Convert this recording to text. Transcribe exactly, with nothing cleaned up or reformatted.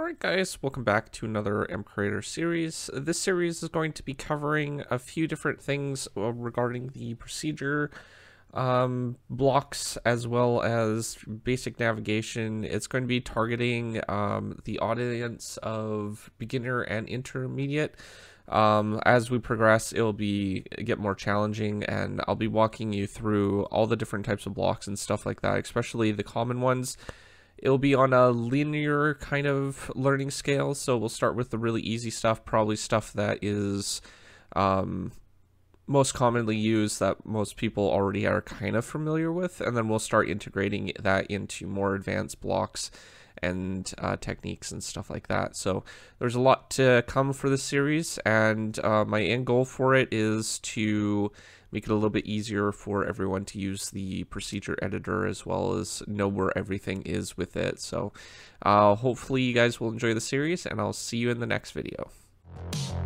Alright guys, welcome back to another MCreator series. This series is going to be covering a few different things regarding the procedure um, blocks as well as basic navigation. It's going to be targeting um, the audience of beginner and intermediate. Um, as we progress, it'll be get more challenging, and I'll be walking you through all the different types of blocks and stuff like that, especially the common ones. It'll be on a linear kind of learning scale, so we'll start with the really easy stuff, probably stuff that is um, most commonly used that most people already are kind of familiar with, and then we'll start integrating that into more advanced blocks and uh, techniques and stuff like that. So there's a lot to come for this series, and uh, my end goal for it is to make it a little bit easier for everyone to use the procedure editor as well as know where everything is with it. So uh, hopefully you guys will enjoy the series, and I'll see you in the next video.